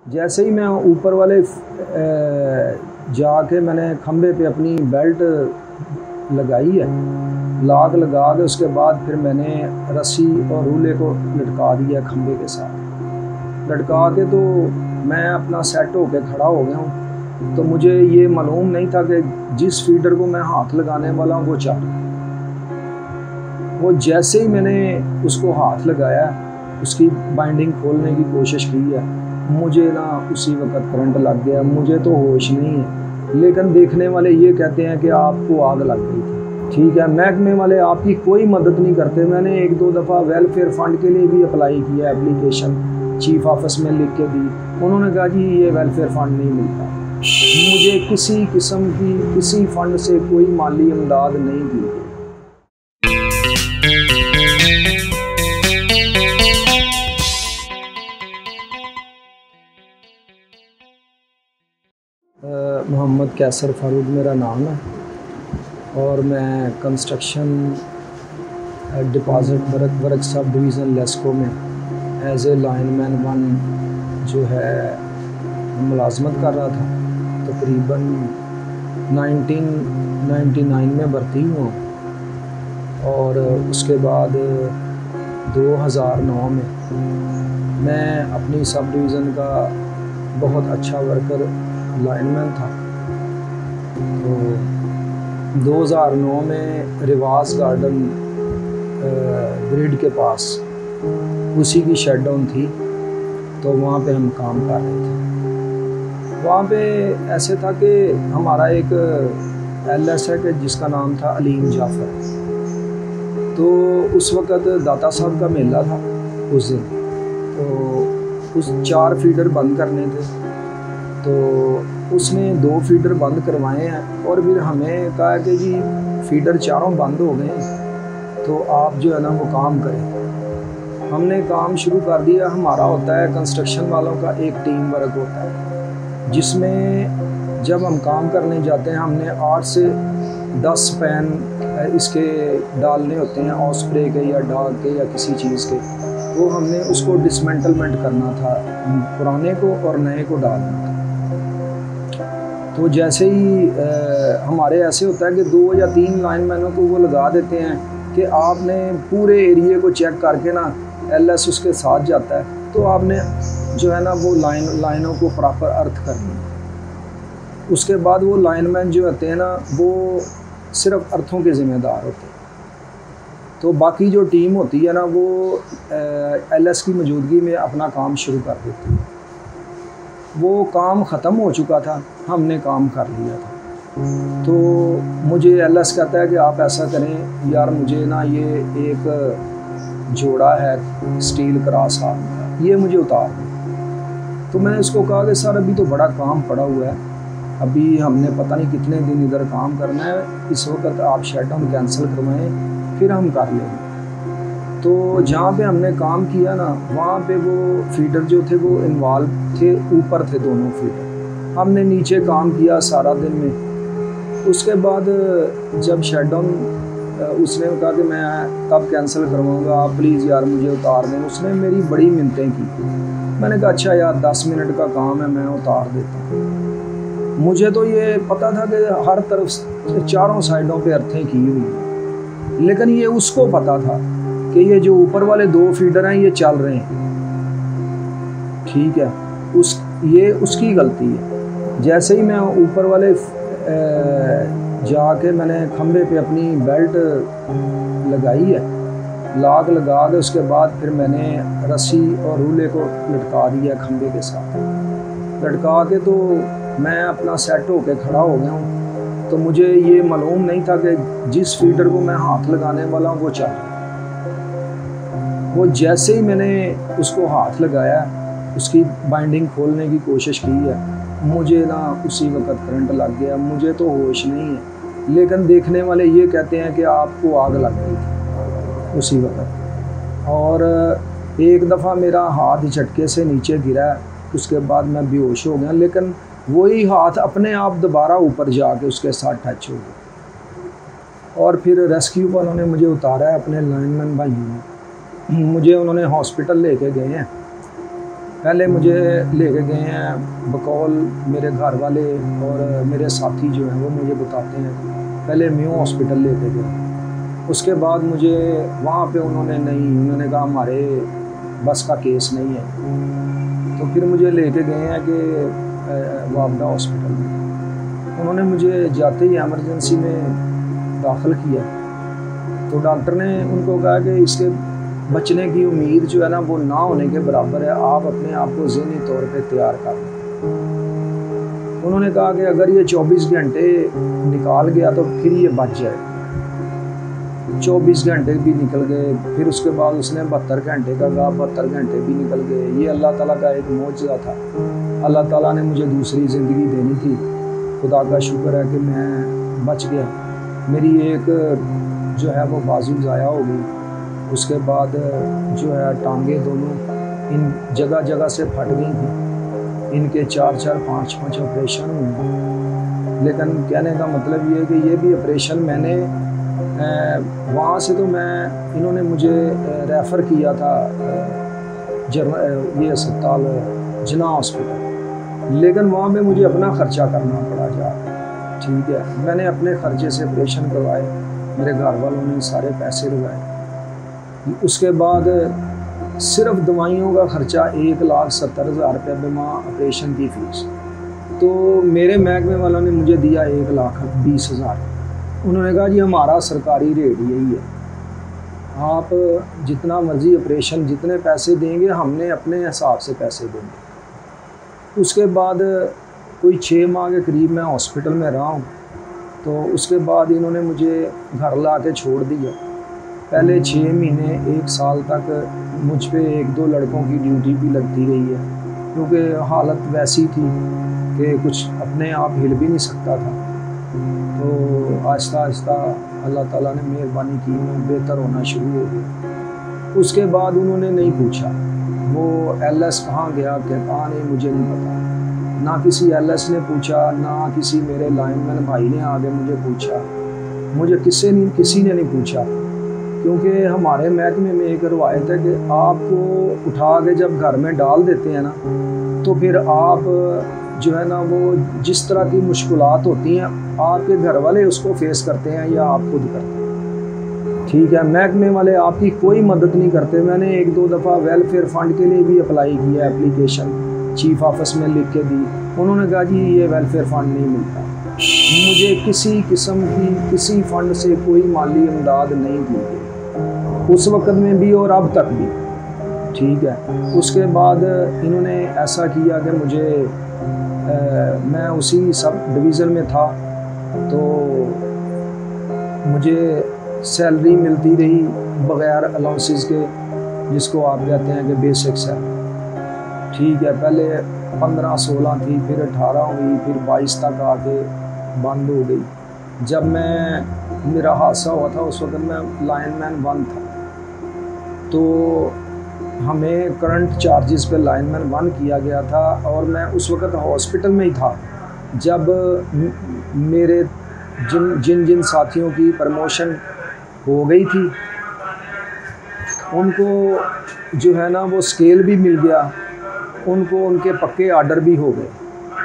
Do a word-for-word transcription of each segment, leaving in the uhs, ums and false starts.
जैसे ही मैं ऊपर वाले जाके मैंने खंबे पे अपनी बेल्ट लगाई है, लाग लगा के उसके बाद फिर मैंने रस्सी और रूले को लटका दिया खंबे के साथ। लटका के तो मैं अपना सेट होके खड़ा हो गया हूँ। तो मुझे ये मालूम नहीं था कि जिस फीडर को मैं हाथ लगाने वाला हूँ वो चल, वो जैसे ही मैंने उसको हाथ लगाया, उसकी बाइंडिंग खोलने की कोशिश की है, मुझे ना उसी वक्त करंट लग गया। मुझे तो होश नहीं है, लेकिन देखने वाले ये कहते हैं कि आपको आग लग गई थी। ठीक है, महकमे वाले आपकी कोई मदद नहीं करते। मैंने एक दो दफ़ा वेलफेयर फ़ंड के लिए भी अप्लाई किया, एप्लीकेशन चीफ ऑफिस में लिख के दी। उन्होंने कहा जी ये वेलफेयर फ़ंड नहीं मिलता। मुझे किसी किस्म की किसी फ़ंड से कोई माली इमदाद नहीं दी गई। मोहम्मद कैसर फारूक मेरा नाम है और मैं construction deposit work work subdivision LESCO में एज ए लाइनमैन वन जो है मुलाजमत कर रहा था। तकरीबन नाइनटीन नाइंटी नाइन में भर्ती हुआ और उसके बाद दो हज़ार नौ में मैं अपनी सब डिवीज़न का बहुत अच्छा वर्कर लाइनमैन था। तो दो हज़ार नौ में रिवाज गार्डन ग्रिड के पास उसी की शटडाउन थी, तो वहाँ पे हम काम कर रहे थे। वहाँ पे ऐसे था कि हमारा एक एल एस है कि जिसका नाम था अलीम जाफ़र। तो उस वक़्त दाता साहब का मेला था उस दिन, तो उस चार फीडर बंद करने थे। तो उसने दो फीडर बंद करवाए हैं और फिर हमें कहा कि जी फीडर चारों बंद हो गए, तो आप जो है ना वो काम करें। हमने काम शुरू कर दिया। हमारा होता है कंस्ट्रक्शन वालों का एक टीम वर्क होता है, जिसमें जब हम काम करने जाते हैं हमने आठ से दस पैन इसके डालने होते हैं, ऑस्प्रे के या डाग के या किसी चीज़ के। वो हमने उसको डिसमेंटलमेंट करना था, पुराने को और नए को डालना था। तो जैसे ही आ, हमारे ऐसे होता है कि दो या तीन लाइनमैनों को वो लगा देते हैं कि आपने पूरे एरिए को चेक करके ना एल एस उसके साथ जाता है, तो आपने जो है ना वो लाइन लाइनों को प्रॉपर अर्थ करनी है। उसके बाद वो लाइनमैन जो होते हैं ना वो सिर्फ अर्थों के ज़िम्मेदार होते हैं। तो बाकी जो टीम होती है ना वो एल एस की मौजूदगी में अपना काम शुरू कर देती है। वो काम ख़त्म हो चुका था, हमने काम कर लिया था। तो मुझे एल एस कहता है कि आप ऐसा करें यार, मुझे ना ये एक जोड़ा है स्टील क्रॉस आर्म का, ये मुझे उतार दें। तो मैंने उसको कहा कि सर अभी तो बड़ा काम पड़ा हुआ है, अभी हमने पता नहीं कितने दिन इधर काम करना है, इस वक्त आप शटडाउन कैंसिल करवाएं फिर हम कर लेंगे। तो जहाँ पे हमने काम किया ना वहाँ पे वो फीडर जो थे वो इन्वॉल्व थे, ऊपर थे दोनों फीडर। हमने नीचे काम किया सारा दिन में। उसके बाद जब शटडाउन उसने कहा कि मैं तब कैंसिल करवाऊँगा, आप प्लीज़ यार मुझे उतार दें। उसने मेरी बड़ी मिन्नतें की। मैंने कहा अच्छा यार दस मिनट का काम है, मैं उतार देता हूँ। मुझे तो ये पता था कि हर तरफ चारों साइडों पे अर्थें की हुई हैं, लेकिन ये उसको पता था कि ये जो ऊपर वाले दो फीडर हैं ये चल रहे हैं। ठीक है, उस ये उसकी गलती है। जैसे ही मैं ऊपर वाले जाके मैंने खंबे पे अपनी बेल्ट लगाई है, लाग लगा के उसके बाद फिर मैंने रस्सी और रूले को लटका दिया खंबे के साथ। लटका के तो मैं अपना सेट होके खड़ा हो गया हूँ। तो मुझे ये मालूम नहीं था कि जिस फीडर को मैं हाथ लगाने वाला हूँ वो चल रहा है। वो जैसे ही मैंने उसको हाथ लगाया, उसकी बाइंडिंग खोलने की कोशिश की है, मुझे ना उसी वक्त करंट लग गया। मुझे तो होश नहीं है, लेकिन देखने वाले ये कहते हैं कि आपको आग लग गई थी उसी वक्त। और एक दफ़ा मेरा हाथ झटके से नीचे गिरा, उसके बाद मैं बेहोश हो गया, लेकिन वही हाथ अपने आप दोबारा ऊपर जाके उसके साथ टच हो गया। और फिर रेस्क्यू वालों ने मुझे उतारा है, अपने लाइनमैन भाइयों ने मुझे उन्होंने हॉस्पिटल लेके गए हैं। पहले मुझे लेके गए हैं बकौल मेरे घर वाले और मेरे साथी जो हैं वो मुझे बताते हैं, पहले म्यू हॉस्पिटल लेके गए। उसके बाद मुझे वहाँ पे उन्होंने नहीं उन्होंने कहा हमारे बस का केस नहीं है। तो फिर मुझे लेके गए हैं कि वापडा हॉस्पिटल में। उन्होंने मुझे जाते ही एमरजेंसी में दाखिल किया। तो डॉक्टर ने उनको कहा कि इसके बचने की उम्मीद जो है ना वो ना होने के बराबर है, आप अपने आप को ज़हनी तौर पे तैयार कर लें। उन्होंने कहा कि अगर ये चौबीस घंटे निकाल गया तो फिर ये बच जाए। चौबीस घंटे भी निकल गए, फिर उसके बाद उसने बहत्तर घंटे का कहा, बहत्तर घंटे भी निकल गए। ये अल्लाह ताला का एक मौजज़ा था। अल्लाह ताला ने मुझे दूसरी ज़िंदगी देनी थी। खुदा का शुक्र है कि मैं बच गया। मेरी एक जो है वो बाजू ज़ाया हो गई। उसके बाद जो है टांगे दोनों इन जगह जगह से फट गई थी। इनके चार चार पाँच पाँच ऑपरेशन हुए। लेकिन कहने का मतलब ये है कि ये भी ऑपरेशन मैंने वहाँ से तो मैं इन्होंने मुझे रेफ़र किया था जर्म ये अस्पताल जना हॉस्पिटल, लेकिन वहाँ पे मुझे अपना ख़र्चा करना पड़ा जा। ठीक है, मैंने अपने ख़र्चे से ऑपरेशन करवाए, मेरे घर वालों ने सारे पैसे लगाए। उसके बाद सिर्फ दवाइयों का ख़र्चा एक लाख सत्तर हज़ार रुपये बिमा ऑपरेशन की फ़ीस। तो मेरे महकमे वालों ने मुझे दिया एक लाख बीस हज़ार। उन्होंने कहा जी हमारा सरकारी रेट यही है, आप जितना मर्ज़ी ऑपरेशन जितने पैसे देंगे हमने अपने हिसाब से पैसे देंगे। उसके बाद कोई छः माह के करीब मैं हॉस्पिटल में रहा हूँ। तो उसके बाद इन्होंने मुझे घर ला के छोड़ दिया। पहले छः महीने एक साल तक मुझ पे एक दो लड़कों की ड्यूटी भी लगती रही है, क्योंकि हालत वैसी थी कि कुछ अपने आप हिल भी नहीं सकता था। तो आहिस्ता आहिस्ता अल्लाह ताला ने मेहरबानी की, मैं बेहतर होना शुरू हो गया। उसके बाद उन्होंने नहीं पूछा वो एल एस कहाँ गया क्या कहाँ नहीं, मुझे नहीं पता। ना किसी एल एस ने पूछा, ना किसी मेरे लाइनमैन भाई ने आगे मुझे पूछा। मुझे किसी ने किसी ने नहीं पूछा, क्योंकि हमारे महकमे में एक रवायत है कि आपको उठा के जब घर में डाल देते हैं ना, तो फिर आप जो है ना वो जिस तरह की मुश्किलात होती हैं आपके घर वाले उसको फेस करते हैं या आप खुद करते हैं। ठीक है, महकमे वाले आपकी कोई मदद नहीं करते। मैंने एक दो दफ़ा वेलफेयर फ़ंड के लिए भी अप्लाई किया, एप्लीकेशन चीफ ऑफिस में लिख के दी। उन्होंने कहा जी ये वेलफेयर फ़ंड नहीं मिलता। मुझे किसी किस्म की किसी फ़ंड से कोई माली इमदाद नहीं दी गई, उस वक़्त में भी और अब तक भी। ठीक है, उसके बाद इन्होंने ऐसा किया कि मुझे आ, मैं उसी सब डिवीज़न में था, तो मुझे सैलरी मिलती रही बग़ैर अलाउंसेस के, जिसको आप कहते हैं कि बेसिक सैलरी। ठीक है, पहले पंद्रह सोलह थी, फिर अठारह हुई, फिर बाईस तक आके बंद हो गई। जब मैं मेरा हादसा हुआ था उस वक्त मैं लाइनमैन वन था, तो हमें करंट चार्जेस पे लाइनमैन वन किया गया था और मैं उस वक्त हॉस्पिटल में ही था। जब मेरे जिन जिन जिन साथियों की प्रमोशन हो गई थी उनको जो है ना वो स्केल भी मिल गया, उनको उनके पक्के आर्डर भी हो गए।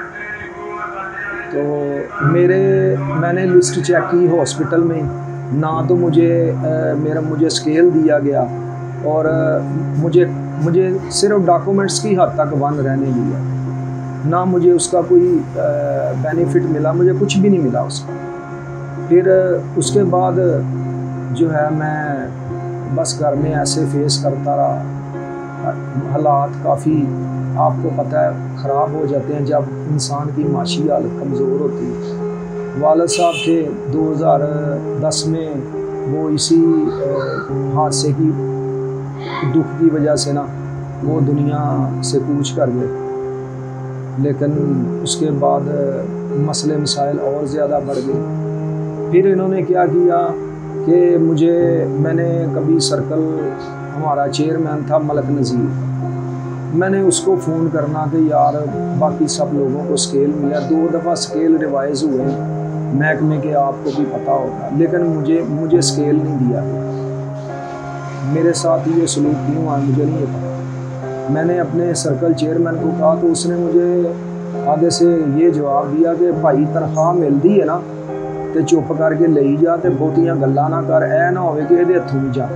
तो मेरे मैंने लिस्ट चेक की हॉस्पिटल में, ना तो मुझे आ, मेरा मुझे स्केल दिया गया और मुझे मुझे सिर्फ डॉक्यूमेंट्स की हद तक बंद रहने दिया, ना मुझे उसका कोई बेनिफिट मिला, मुझे कुछ भी नहीं मिला उसका। फिर उसके बाद जो है मैं बस घर में ऐसे फेस करता रहा। हालात काफ़ी आपको पता है ख़राब हो जाते हैं जब इंसान की माशी हालत कमज़ोर होती है। वालिद साहब थे दो हज़ार दस में, वो इसी हादसे की दुख की वजह से ना वो दुनिया से कूच कर गए। लेकिन उसके बाद मसले मसाइल और ज़्यादा बढ़ गए। फिर इन्होंने क्या किया कि मुझे मैंने कभी सर्कल हमारा चेयरमैन था मलक नज़ीर, मैंने उसको फ़ोन करना कि यार बाकी सब लोगों को स्केल मिला, दो दफ़ा स्केल रिवाइज़ हुए महकमे के, आपको भी पता होगा, लेकिन मुझे मुझे स्केल नहीं दिया। मेरे साथ ये सलूक क्यों हुआ मुझे नहीं पता। मैंने अपने सर्कल चेयरमैन को कहा तो उसने मुझे आगे से ये जवाब दिया कि भाई तनख्वाह मिलती है ना तो चुप करके ले जा, तो बहुतियां गल्लां ना कर, ऐ ना होवे कि इहदे हत्थों जा।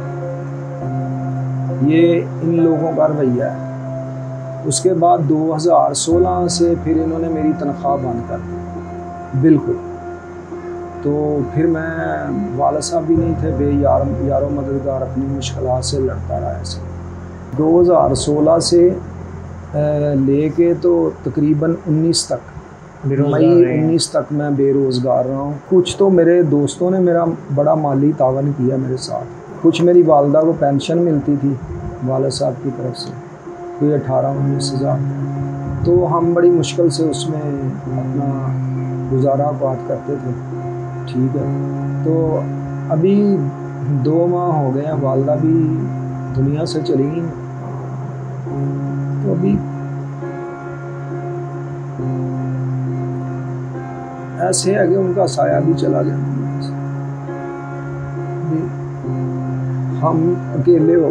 ये इन लोगों का रवैया है। उसके बाद दो हज़ार सोलह से फिर इन्होंने मेरी तनख्वाह बंद कर दी बिल्कुल। तो फिर मैं, वाला साहब भी नहीं थे, बे यार यारो मददगार, अपनी मुश्किलात से लड़ता रहा ऐसे। दो हज़ार सोलह से लेके तो तकरीबन उन्नीस तक, मई उन्नीस तक मैं बेरोज़गार रहा हूँ। कुछ तो मेरे दोस्तों ने मेरा बड़ा माली तावन किया मेरे साथ। कुछ मेरी वालदा को पेंशन मिलती थी वाला साहब की तरफ से, कोई अठारह उन्नीस हज़ार, तो हम बड़ी मुश्किल से उसमें अपना गुजारा बात करते थे। ठीक है, तो अभी दो माह हो गए हैं, वालदा भी दुनिया से चली गई, तो अभी ऐसे है कि उनका साया भी चला गया। अभी हम अकेले हो,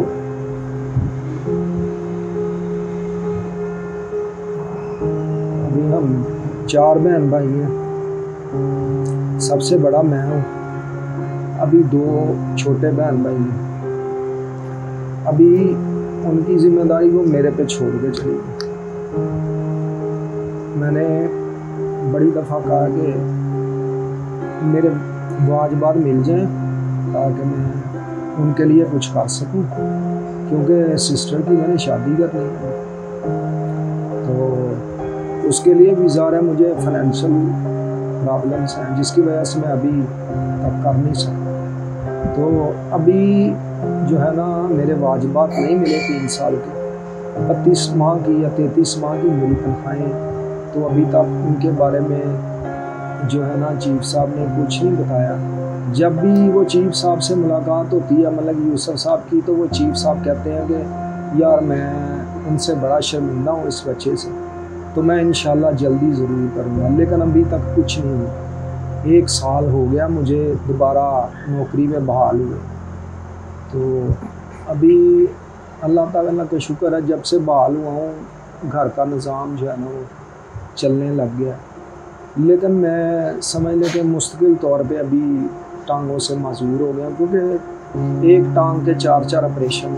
अभी हम चार बहन भाई हैं, सबसे बड़ा मैं हूँ। अभी दो छोटे बहन भाई हैं, अभी उनकी जिम्मेदारी वो मेरे पे छोड़ के चली गई। मैंने बड़ी दफ़ा कहा कि मेरे वाजबात मिल जाएं ताकि मैं उनके लिए कुछ कर सकूं, क्योंकि सिस्टर की मैंने शादी करनी है, तो उसके लिए भी ज़ाहिर है मुझे फाइनेंशियल प्रॉब्लम्स हैं, जिसकी वजह से मैं अभी तक कर नहीं सकता। तो अभी जो है ना, मेरे वाजबात नहीं मिले तीन साल के, बत्तीस माह की या तैंतीस माह की मेरी तनख्वाहें, तो अभी तक उनके बारे में जो है ना चीफ साहब ने कुछ नहीं बताया। जब भी वो चीफ साहब से मुलाकात होती है, मतलब यूसुफ साहब की, तो वो चीफ साहब कहते हैं कि यार मैं उनसे बड़ा शर्मिंदा हूँ इस बच्चे से, तो मैं इंशाल्लाह जल्दी ज़रूर करूँगा, लेकिन अभी तक कुछ नहीं हुआ। एक साल हो गया मुझे दोबारा नौकरी में बहाल हुए, तो अभी अल्लाह ताला का शुक्र है, जब से बहाल हुआ हूँ घर का निज़ाम जो है ना वो चलने लग गया। लेकिन मैं समझ लें कि मुस्तकिल तौर पे अभी टांगों से माजूर हो गया, क्योंकि एक टांग के चार चार ऑपरेशन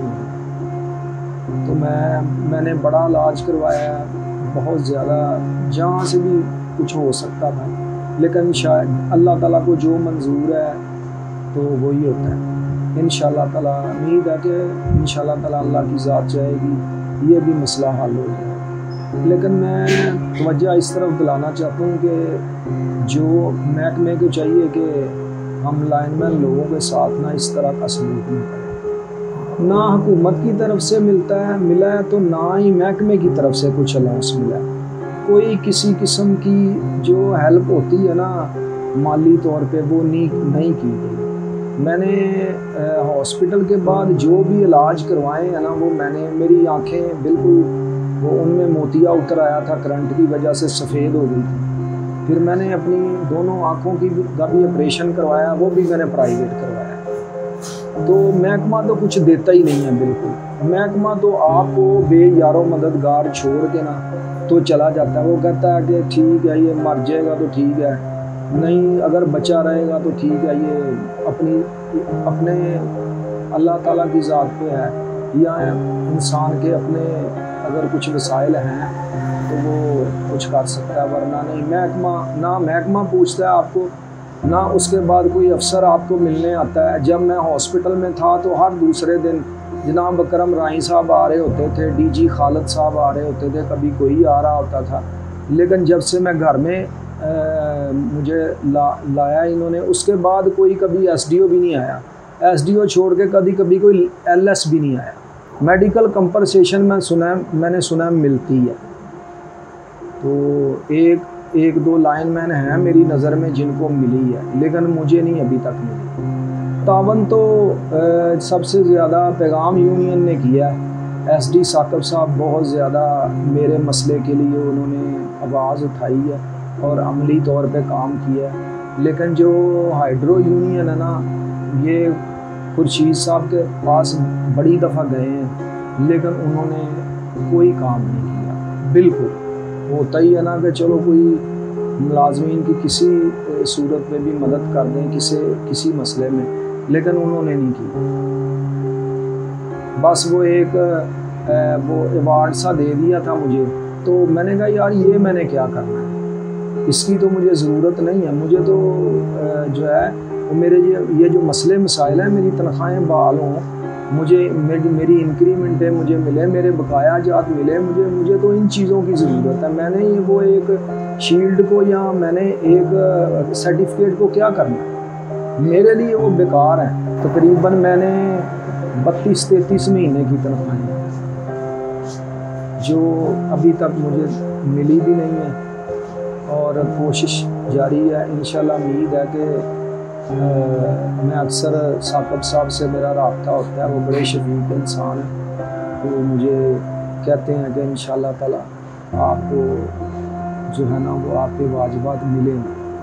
हुए। तो मैं मैंने बड़ा इलाज करवाया, बहुत ज़्यादा, जहाँ से भी कुछ हो सकता था, लेकिन शायद अल्लाह ताला को जो मंजूर है तो वही होता है। इंशाअल्लाह ताला उम्मीद है कि इंशाअल्लाह ताला अल्लाह की ज़ात चाहेगी ये भी मसला हल हो जाए। लेकिन मैं तवज्जो इस तरफ दिलाना चाहता हूँ कि जो महकमे को चाहिए कि हम लाइनमैन लोगों के साथ ना इस तरह का सलूक नहीं करें। ना हुकूमत की तरफ से मिलता है मिला है, तो ना ही महकमे की तरफ से कुछ अलाउंस मिला है। कोई किसी किस्म की जो हेल्प होती है ना माली तौर पे, वो नहीं नहीं की गई। मैंने हॉस्पिटल के बाद जो भी इलाज करवाए हैं ना, वो मैंने, मेरी आँखें बिल्कुल वो उनमें मोतिया उतर आया था, करंट की वजह से सफ़ेद हो गई थी। फिर मैंने अपनी दोनों आँखों की का भी ऑपरेशन करवाया, वो भी मैंने प्राइवेट करवाया। तो महकमा तो कुछ देता ही नहीं है बिल्कुल। महकमा तो आपको बे यारो मददगार छोड़ के ना तो चला जाता है। वो कहता है कि ठीक है ये मर जाएगा तो ठीक है, नहीं अगर बचा रहेगा तो ठीक है, ये अपनी अपने अल्लाह ताला की ज़ात पे है, या इंसान के अपने अगर कुछ वसाइल हैं तो वो कुछ कर सकता है, वरना नहीं। महकमा ना महकमा पूछता है आपको, ना उसके बाद कोई अफसर आपको मिलने आता है। जब मैं हॉस्पिटल में था तो हर दूसरे दिन जनाब अकरम राही साहब आ रहे होते थे, डीजी खालिद साहब आ रहे होते थे, कभी कोई आ रहा होता था। लेकिन जब से मैं घर में आ, मुझे ला लाया इन्होंने, उसके बाद कोई कभी एसडीओ भी नहीं आया। एसडीओ छोड़ के कभी कभी कोई एलएस भी नहीं आया। मेडिकल कंपनसेशन में सुना मैंने सुना मिलती है, तो एक एक दो लाइनमैन हैं मेरी नज़र में जिनको मिली है, लेकिन मुझे नहीं अभी तक मिली। तावन तो आ, सबसे ज़्यादा पैगाम यूनियन ने किया है। एसडी साकिब साहब बहुत ज़्यादा मेरे मसले के लिए उन्होंने आवाज़ उठाई है और अमली तौर पे काम किया है। लेकिन जो हाइड्रो यूनियन है ना, ये खुर्शीद साहब के पास बड़ी दफ़ा गए हैं, लेकिन उन्होंने कोई काम नहीं किया। बिल्कुल होता ही है ना कि चलो कोई मुलाजमीन की किसी सूरत में भी मदद कर दें किसी किसी मसले में, लेकिन उन्होंने नहीं की। बस वो एक वो अवार्ड सा दे दिया था मुझे, तो मैंने कहा यार ये मैंने क्या करना है, इसकी तो मुझे ज़रूरत नहीं है। मुझे तो जो है वो मेरे ये ये जो मसले मसाइल हैं, मेरी तनख्वाहें बहाल हों, मुझे मेरी मेरी इंक्रीमेंटें मुझे मिले, मेरे बकाया जात मिले, मुझे मुझे तो इन चीज़ों की ज़रूरत है। मैंने वो एक शील्ड को या मैंने एक सर्टिफिकेट को क्या करना है, मेरे लिए वो बेकार है। तकरीबन मैंने बत्तीस तैंतीस महीने की तनख्वाहें जो अभी तक मुझे मिली भी नहीं है, और कोशिश जारी है। इंशाल्लाह उम्मीद है कि मैं अक्सर साकब साहब से मेरा राब्ता होता है, वो बड़े शफीक इंसान हैं, वो मुझे कहते हैं कि इंशाल्लाह ताला आपको जो है ना वो आपके वाजिबात मिले।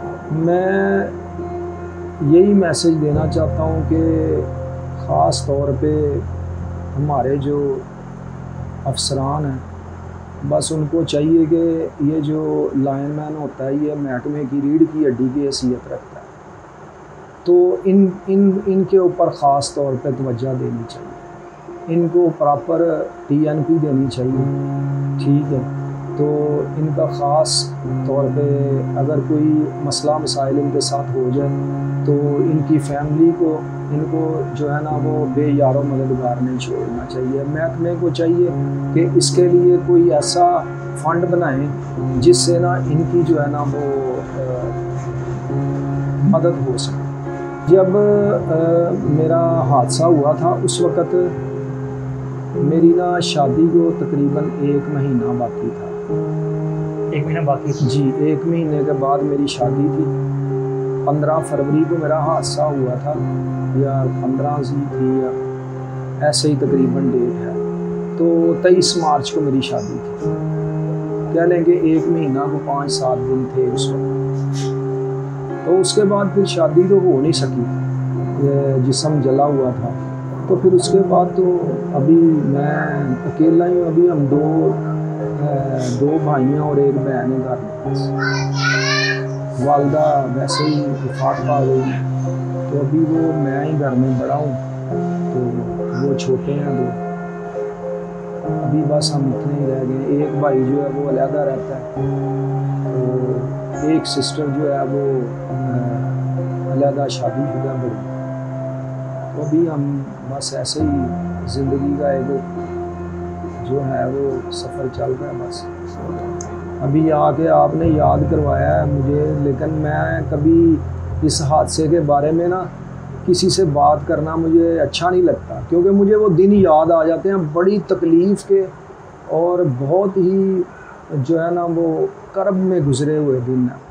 मैं यही मैसेज देना चाहता हूँ कि ख़ास तौर पे हमारे जो अफसरान हैं, बस उनको चाहिए कि ये जो लाइनमैन होता है ये महकमे की रीढ़ की हड्डी की हैसियत रखता है, तो इन इन इनके ऊपर ख़ास तौर पे तवज्जो देनी चाहिए, इनको प्रॉपर टी एन पी देनी चाहिए। ठीक है, तो इनका ख़ास तौर पे अगर कोई मसला मसाइल इनके साथ हो जाए तो इनकी फैमिली को इनको जो है ना वो बेयारो मददगार नहीं छोड़ना चाहिए। महकमे को चाहिए कि इसके लिए कोई ऐसा फ़ंड बनाएं जिससे ना इनकी जो है ना वो आ, मदद हो सके। जब आ, मेरा हादसा हुआ था उस वक़्त मेरी ना शादी को तकरीबन एक महीना बाकी था। एक महीना बाकी था? जी, एक महीने के बाद मेरी शादी थी। पंद्रह फरवरी को मेरा हादसा हुआ था, या पंद्रह सी थी या ऐसे ही तकरीबन डेट है, तो तेईस मार्च को मेरी शादी थी। कह लेंगे एक महीना को पाँच सात दिन थे उस वक्त। तो उसके बाद फिर शादी तो हो नहीं सकी, जिस्म जला हुआ था। तो फिर उसके बाद तो अभी मैं अकेला ही हूँ। अभी हम दो दो भाइयाँ और एक बहन है घर में। वालदा वैसे ही वफात पा गई, तो अभी वो मैं ही घर में बड़ा हूँ, तो वो छोटे हैं दो। अभी बस हम इतने ही रह गए। एक भाई जो है वो अलहदा रहता है, तो एक सिस्टर जो है वो अलहदा शादीशुदा बड़ी। तो अभी हम बस ऐसे ही ज़िंदगी का एक जो है वो सफ़र चल रहा है। बस अभी आके आपने याद करवाया है मुझे, लेकिन मैं कभी इस हादसे के बारे में ना किसी से बात करना मुझे अच्छा नहीं लगता, क्योंकि मुझे वो दिन याद आ जाते हैं बड़ी तकलीफ़ के, और बहुत ही जो है ना वो कर्ब में गुजरे हुए दिन हैं।